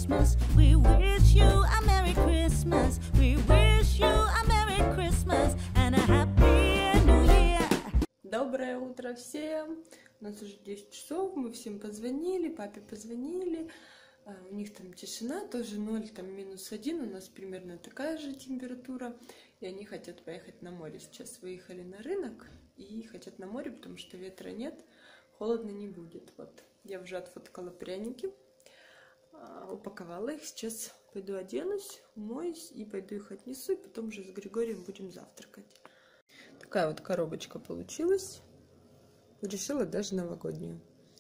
Christmas. We wish you a Merry Christmas. We wish you a Merry Christmas and a Happy New Year. Доброе утро всем! У нас уже 10 часов, мы всем позвонили, папе позвонили. У них там тишина, тоже 0, там -1, у нас примерно такая же температура. И они хотят поехать на море. Сейчас выехали на рынок и хотят на море, потому что ветра нет, холодно не будет. Вот, я уже отфоткала пряники, упаковала их. Сейчас пойду оденусь, умоюсь и пойду их отнесу, и потом уже с Григорием будем завтракать. Такая вот коробочка получилась. Решила даже новогоднюю.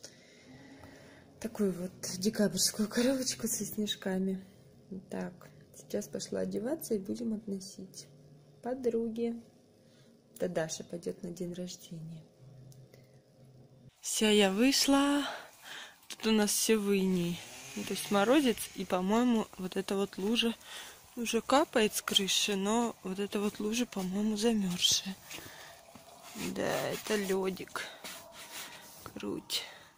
Такую вот декабрьскую коробочку со снежками. Так, сейчас пошла одеваться и будем относить подруге. Да, Даша пойдет на день рождения. Все, я вышла. Тут у нас все в иней. То есть морозец, и, по-моему, вот эта вот лужа уже капает с крыши, но вот эта вот лужа, по-моему, замерзшая. Да, это ледик. Круть.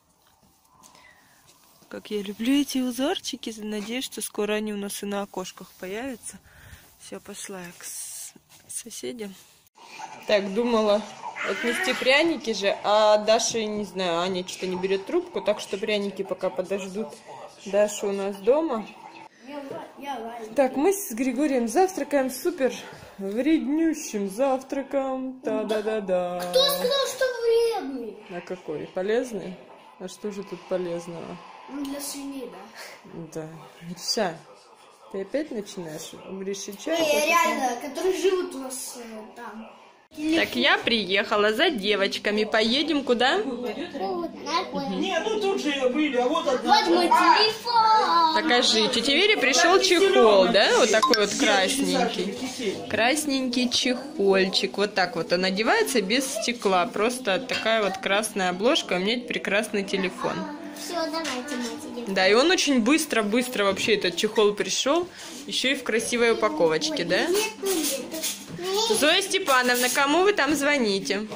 Как я люблю эти узорчики. Надеюсь, что скоро они у нас и на окошках появятся. Все, пошла я к соседям. Так, думала отнести пряники же, а Даша, не знаю, Аня что-то не берет трубку, так что пряники пока подождут. Даша у нас дома. Так, мы с Григорием завтракаем супер вреднющим завтраком. Та-да-да-да. Кто сказал, что вредный? А какой? Полезный? А что же тут полезного? Ну, для свиней, да. Да. Гриша, ты опять начинаешь? Гриша, чай? Не, реально, которые живут у нас там. Так, я приехала за девочками. Поедем куда? Не, ну тут же были, а вот одна. Вот мой телефон. Покажи. Тете Вере пришел чехол, да? Вот такой вот красненький. Красненький чехольчик. Вот так вот он одевается без стекла. Просто такая вот красная обложка. У меня прекрасный телефон. Все, давайте, мать, да, и он очень быстро вообще этот чехол пришел. Еще и в красивой упаковочке, да? Зоя Степановна, кому вы там звоните?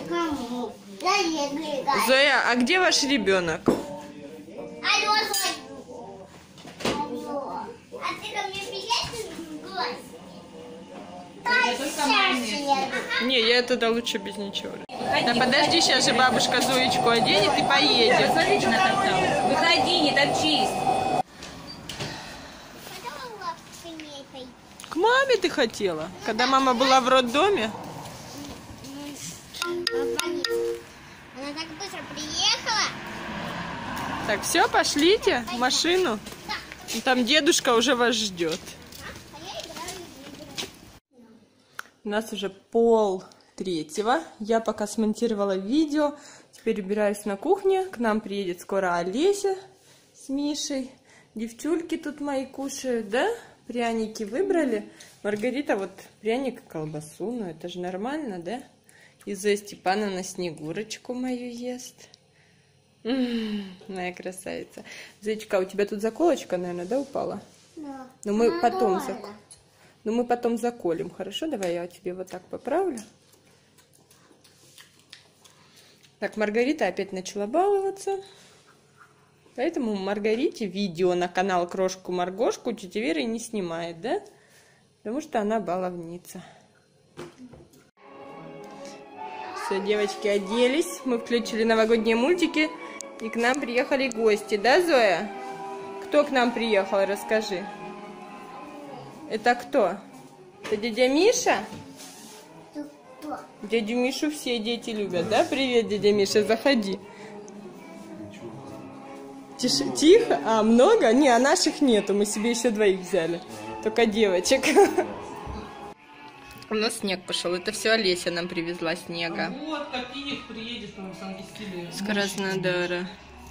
Зоя, а где ваш ребенок? Алло, Зоя. Алло. А ты ко мне приедешь в гости? Не, я туда лучше без ничего. Да подожди, сейчас же бабушка Зоечку оденет и поедет. Смотрите на там. Выходи, не торчись. К маме ты хотела? Когда мама была в роддоме? Она так быстро приехала. Так, все, пошлите в машину. Там дедушка уже вас ждет. У нас уже 2:30. Я пока смонтировала видео. Теперь убираюсь на кухне. К нам приедет скоро Олеся с Мишей. Девчульки тут мои кушают, да? Пряники выбрали. Маргарита вот пряник и колбасу. Ну это же нормально, да? И Зоя Степановна снегурочку мою ест. Моя красавица. Зоечка, у тебя тут заколочка, наверное, да, упала? Да. Но мы потом заколем. Хорошо, давай я тебе вот так поправлю. Так, Маргарита опять начала баловаться. Поэтому Маргарите видео на канал Крошку-Маргошку тетя Вера не снимает, да? Потому что она баловница. Все, девочки оделись. Мы включили новогодние мультики. И к нам приехали гости, да, Зоя? Кто к нам приехал, расскажи. Это кто? Это дядя Миша? Кто? Дядю Мишу все дети любят, да? Привет, дядя Миша, заходи. Тихо? А, много? Не, а наших нету, мы себе еще 2 взяли. Только девочек. У нас снег пошел, это все Олеся нам привезла снега. Вот, Копиник приедет, по-моему, с Ангельскими. С Краснодара.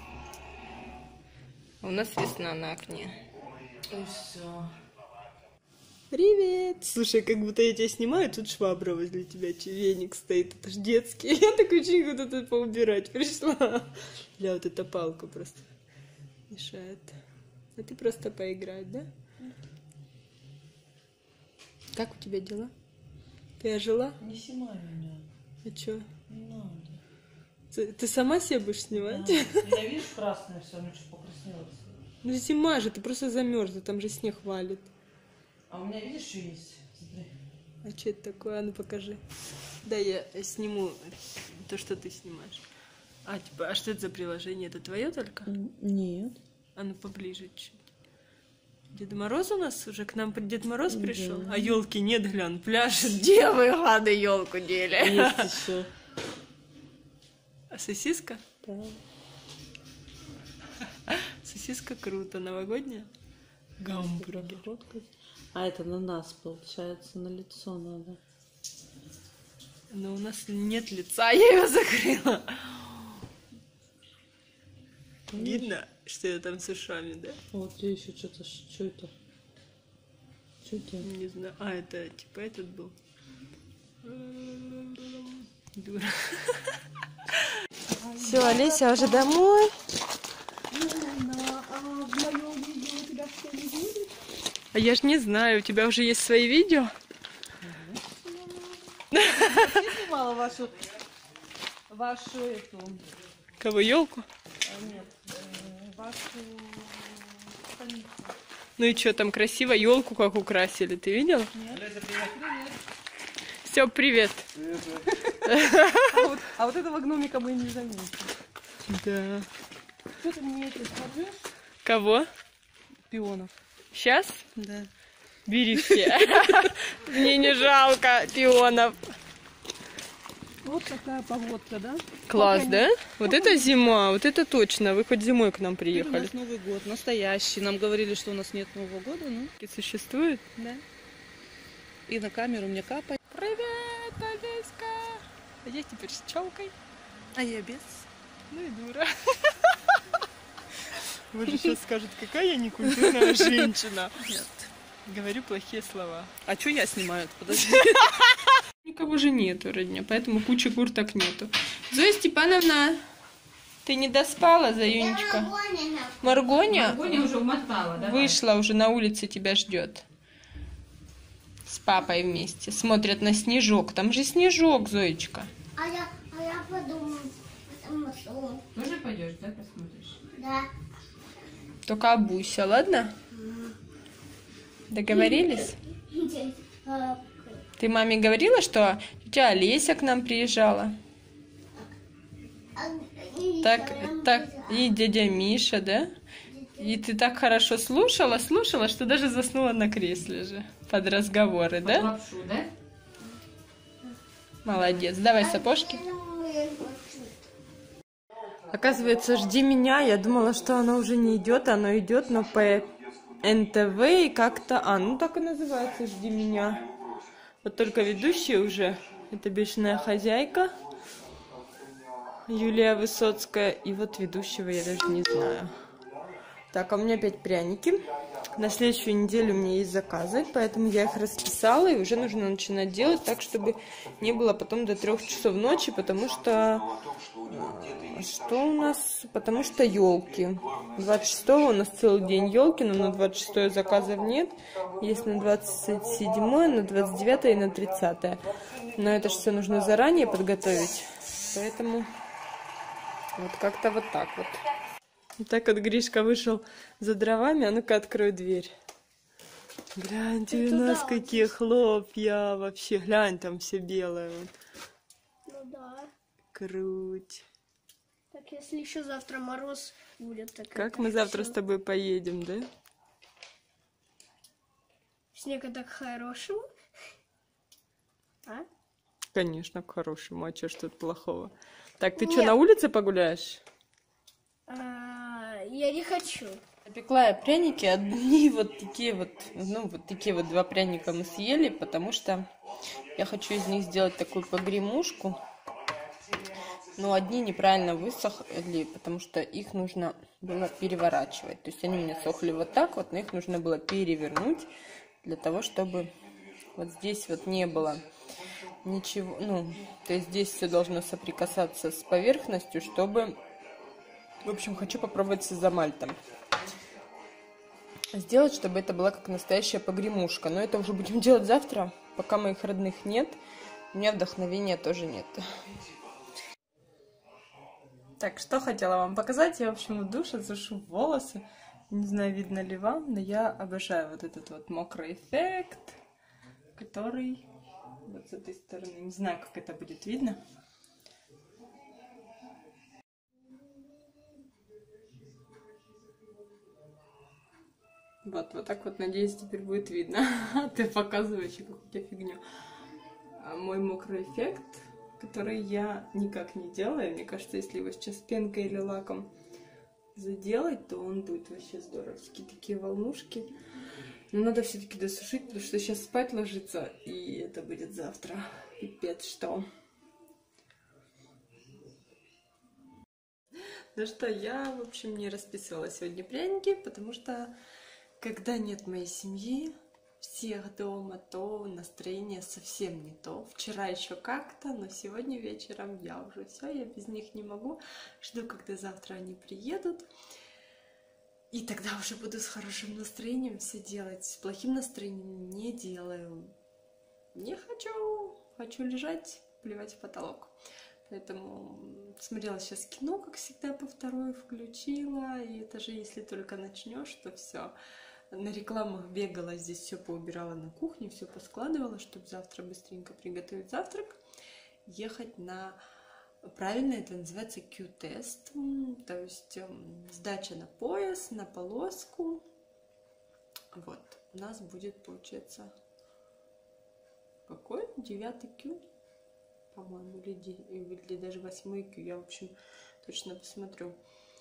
У нас весна на окне. И все. Привет! Слушай, как будто я тебя снимаю, тут швабра возле тебя, веник стоит, это ж детский. Я так очень хочу тут поубирать пришла. Бля, вот эта палка просто мешает. А ты просто поиграть, да? Как у тебя дела? Ты ожила? Не снимай меня. А чё? Не надо. Ты сама себе будешь снимать? Да. Я, видишь, красное все, оно чуть покраснелось. Ну зима же, ты просто замерзла, там же снег валит. А у меня, видишь, что есть? Смотри. А что это такое? А ну покажи. Да, я сниму то, что ты снимаешь. А, типа, а что это за приложение? Это твое только? Нет. А ну поближе чуть. Дед Мороз у нас уже к нам Дед Мороз пришел, Да. а елки нет, глянь, пляшет. Девы гады елку дели. Есть еще. А сосиска? Да. Сосиска круто, новогодняя. Гамбургер. А это на нас, получается, на лицо надо. Но у нас нет лица, я ее закрыла. Видно, что я там с ушами, да? Вот здесь еще что-то. Что это? Что это? Не знаю. А, это типа этот был. Дура. Все, Олеся уже домой. А я ж не знаю, у тебя уже есть свои видео? Я снимала вашу эту... Кого, елку? Нет, вашу страницу. Ну и что, там красиво елку как украсили, ты видел? Все, привет. А вот этого гномика мы не заметили. Да. Что ты мне это скажешь? Кого? Пионов. Сейчас? Да. Бери все. Мне не жалко пионов. Вот такая погодка, да? Класс, да? Вот это зима, вот это точно. Вы хоть зимой к нам У приехали. нас Новый год, настоящий. Нам говорили, что у нас нет Нового года, ну, И существует? да. И на камеру мне капает. Привет, Олеська! А я теперь с челкой. А я без. Ну и дура. Вы же сейчас скажут, какая я некультурная женщина. Нет. Говорю плохие слова. А что я снимаю? Подожди. Никого же нету, родня, поэтому кучи курток нету. Зоя Степановна, ты не доспала, Заюнечка? Маргоня? Маргоня уже умотала, да? Вышла, уже на улице тебя ждет. С папой вместе. Смотрят на снежок. Там же снежок, Зоечка. А я подумаю, потому что... Тоже пойдешь, да, посмотришь? Да. Только обуйся, ладно? Договорились? Ты маме говорила, что тетя Олеся к нам приезжала? Так, и дядя Миша, да? И ты так хорошо слушала, что даже заснула на кресле же. Под разговоры, да? Лапшу, да? Молодец. Давай сапожки. Оказывается, жди меня. Я думала, что оно уже не идет, оно идет, но по НТВ и как-то... ну так и называется «Жди меня». Вот только ведущие уже. Это «Бешеная хозяйка», Юлия Высоцкая. И вот ведущего я даже не знаю. Так, а у меня опять пряники. На следующую неделю у меня есть заказы, поэтому я их расписала, и уже нужно начинать делать так, чтобы не было потом до 3 часов ночи, потому что... Что у нас? Потому что елки. 26-го у нас целый день елки, но на 26-е заказов нет. Есть на 27-е, на 29-е и на 30-е. Но это же все нужно заранее подготовить. Поэтому вот как-то вот так вот. Вот так вот Гришка вышел за дровами. А ну-ка, открой дверь. Гляньте, у нас какие хлопья. Вообще, глянь, там все белое. Вот. Ну да. Круть. Так если еще завтра мороз будет, так Как это мы завтра всё. с тобой поедем, да? Снег так хорошего. А? Конечно, к хорошему. А что ж тут плохого? Так, ты что, Нет. на улице погуляешь? Я не хочу. Напекла я пряники, одни вот такие вот, ну, вот такие вот 2 пряника мы съели, потому что я хочу из них сделать такую погремушку. Но одни неправильно высохли, потому что их нужно было переворачивать. То есть они у меня сохли вот так вот, но их нужно было перевернуть для того, чтобы вот здесь вот не было ничего. Ну, то есть здесь все должно соприкасаться с поверхностью, чтобы... В общем, хочу попробовать с изомальтом сделать, чтобы это была как настоящая погремушка. Но это уже будем делать завтра, пока моих родных нет. У меня вдохновения тоже нет. Так, что хотела вам показать. Я, в общем, в душе сушу волосы. Не знаю, видно ли вам, но я обожаю вот этот вот мокрый эффект, который вот с этой стороны. Не знаю, как это будет видно. Вот так вот, надеюсь, теперь будет видно. Ты показываешь какую-то фигню. Мой мокрый эффект, который я никак не делаю. Мне кажется, если его сейчас пенкой или лаком заделать, то он будет вообще здоровский. Такие волнушки. Но надо все-таки досушить, потому что сейчас спать ложиться, и это будет завтра. Пипец, что. Ну что, я, в общем, не расписывала сегодня пряники, потому что когда нет моей семьи, всех дома, то настроение совсем не то. Вчера еще как-то, но сегодня вечером я уже все, я без них не могу. Жду, когда завтра они приедут. И тогда уже буду с хорошим настроением все делать. С плохим настроением не делаю. Не хочу. Хочу лежать, плевать в потолок. Поэтому смотрела сейчас кино, как всегда, по второй включила. И это же если только начнешь, то все. На рекламах бегала, здесь все поубирала на кухне, все поскладывала, чтобы завтра быстренько приготовить завтрак. Ехать на... Правильно это называется Q-тест, то есть сдача на пояс, на полоску. Вот, у нас будет, получается, какой? 9-й Q, по-моему, или даже 8-й Q, я, в общем, точно посмотрю.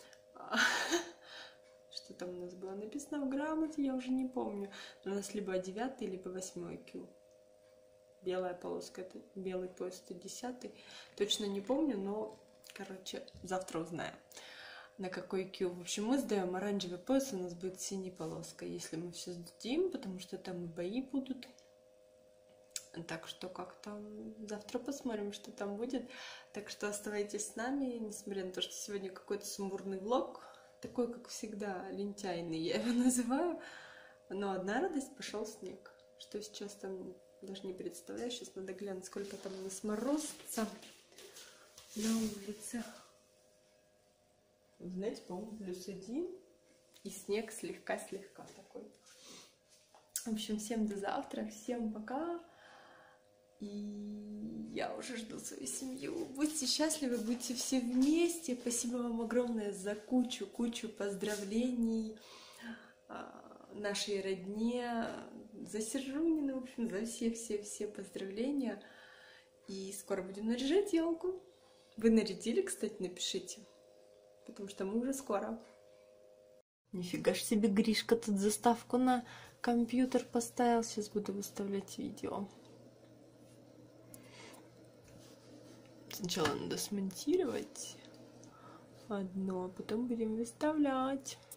Что там у нас было написано в грамоте, я уже не помню. У нас либо 9-й, либо 8-й Q. Белая полоска, это белый пояс, это 10-й. Точно не помню, но, короче, завтра узнаем, на какой Q. В общем, мы сдаем оранжевый пояс, у нас будет синяя полоска, если мы все сдадим, потому что там и бои будут. Так что как-то завтра посмотрим, что там будет. Так что оставайтесь с нами, несмотря на то, что сегодня какой-то сумбурный влог, такой, как всегда, лентяйный, я его называю. Но одна радость, пошел снег. Что сейчас там... Даже не представляю, сейчас надо глянуть, сколько там у нас морозца на улице. Знаете, по-моему, +1. И снег слегка-слегка такой. В общем, всем до завтра, всем пока. И я уже жду свою семью. Будьте счастливы, будьте все вместе. Спасибо вам огромное за кучу поздравлений нашей родне, за Сержунину, в общем, за все поздравления. И скоро будем наряжать елку. Вы нарядили, кстати, напишите, потому что мы уже скоро. Нифига ж себе, Гришка тут заставку на компьютер поставил. Сейчас буду выставлять видео. Сначала надо смонтировать одно, а потом будем выставлять.